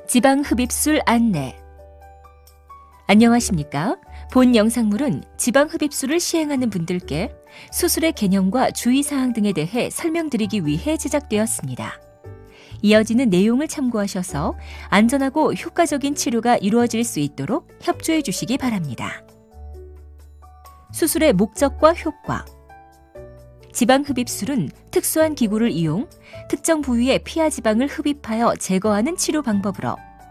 지방 흡입술 안내. 안녕하십니까? 본 영상물은 지방 흡입술을 시행하는 분들께 수술의 개념과 주의사항 등에 대해 설명드리기 위해 제작되었습니다. 이어지는 내용을 참고하셔서 안전하고 효과적인 치료가 이루어질 수 있도록 협조해 주시기 바랍니다. 수술의 목적과 효과. 지방 흡입술은 특수한 기구를 이용 특정 부위의 피하 지방을 흡입하여 제거하는 치료 방법으로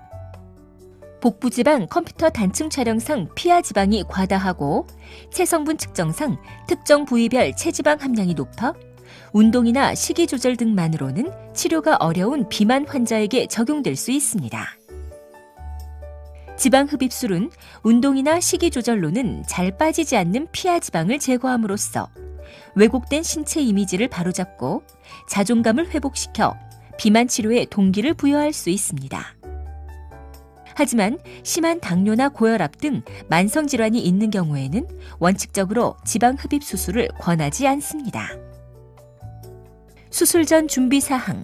복부지방 컴퓨터 단층 촬영상 피하 지방이 과다하고 체성분 측정상 특정 부위별 체지방 함량이 높아 운동이나 식이 조절 등만으로는 치료가 어려운 비만 환자에게 적용될 수 있습니다. 지방 흡입술은 운동이나 식이 조절로는 잘 빠지지 않는 피하 지방을 제거함으로써 왜곡된 신체 이미지를 바로잡고 자존감을 회복시켜 비만 치료에 동기를 부여할 수 있습니다. 하지만 심한 당뇨나 고혈압 등 만성 질환이 있는 경우에는 원칙적으로 지방 흡입 수술을 권하지 않습니다. 수술 전 준비 사항.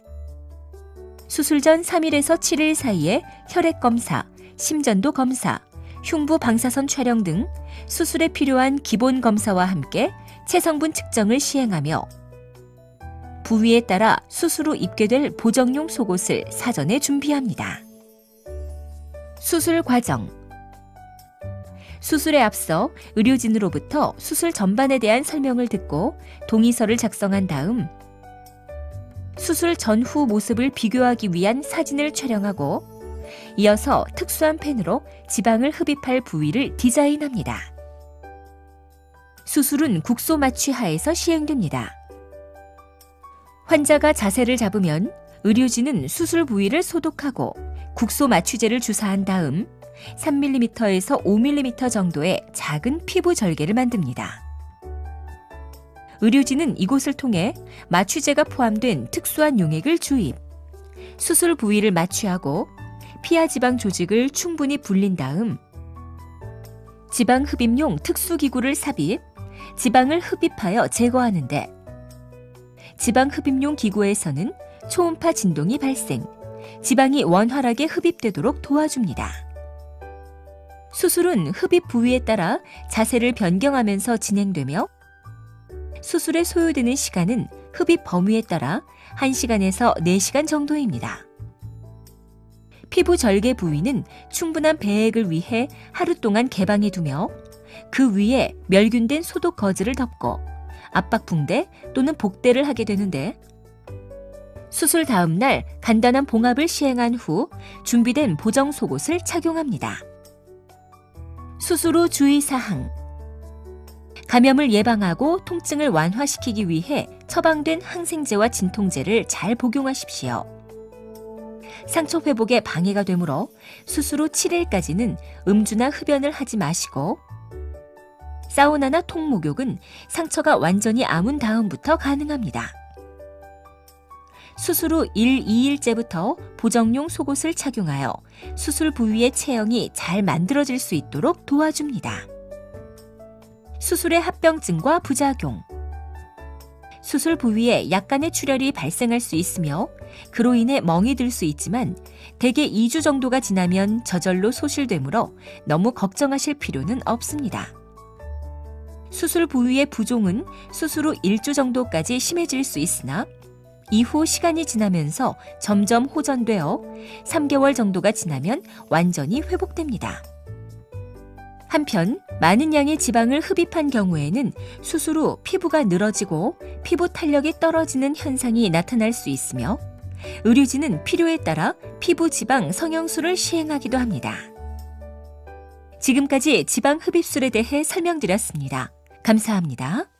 수술 전 3일에서 7일 사이에 혈액 검사, 심전도 검사, 흉부 방사선 촬영 등 수술에 필요한 기본 검사와 함께 체성분 측정을 시행하며 부위에 따라 수술 후 입게 될 보정용 속옷을 사전에 준비합니다. 수술 과정. 수술에 앞서 의료진으로부터 수술 전반에 대한 설명을 듣고 동의서를 작성한 다음 수술 전후 모습을 비교하기 위한 사진을 촬영하고 이어서 특수한 펜으로 지방을 흡입할 부위를 디자인합니다. 수술은 국소 마취 하에서 시행됩니다. 환자가 자세를 잡으면 의료진은 수술 부위를 소독하고 국소 마취제를 주사한 다음 3mm에서 5mm 정도의 작은 피부 절개를 만듭니다. 의료진은 이곳을 통해 마취제가 포함된 특수한 용액을 주입, 수술 부위를 마취하고 피하 지방 조직을 충분히 불린 다음 지방 흡입용 특수기구를 삽입, 지방을 흡입하여 제거하는데 지방 흡입용 기구에서는 초음파 진동이 발생, 지방이 원활하게 흡입되도록 도와줍니다. 수술은 흡입 부위에 따라 자세를 변경하면서 진행되며 수술에 소요되는 시간은 흡입 범위에 따라 1시간에서 4시간 정도입니다. 피부 절개 부위는 충분한 배액을 위해 하루 동안 개방해두며 그 위에 멸균된 소독 거즈를 덮고 압박 붕대 또는 복대를 하게 되는데 수술 다음 날 간단한 봉합을 시행한 후 준비된 보정 속옷을 착용합니다. 수술 후 주의사항. 감염을 예방하고 통증을 완화시키기 위해 처방된 항생제와 진통제를 잘 복용하십시오. 상처 회복에 방해가 되므로 수술 후 7일까지는 음주나 흡연을 하지 마시고 사우나나 통목욕은 상처가 완전히 아문 다음부터 가능합니다. 수술 후 1, 2일째부터 보정용 속옷을 착용하여 수술 부위의 체형이 잘 만들어질 수 있도록 도와줍니다. 수술의 합병증과 부작용. 수술 부위에 약간의 출혈이 발생할 수 있으며 그로 인해 멍이 들 수 있지만 대개 2주 정도가 지나면 저절로 소실되므로 너무 걱정하실 필요는 없습니다. 수술 부위의 부종은 수술 후 1주 정도까지 심해질 수 있으나 이후 시간이 지나면서 점점 호전되어 3개월 정도가 지나면 완전히 회복됩니다. 한편 많은 양의 지방을 흡입한 경우에는 수술 후 피부가 늘어지고 피부 탄력이 떨어지는 현상이 나타날 수 있으며 의료진은 필요에 따라 피부 지방 성형술을 시행하기도 합니다. 지금까지 지방 흡입술에 대해 설명드렸습니다. 감사합니다.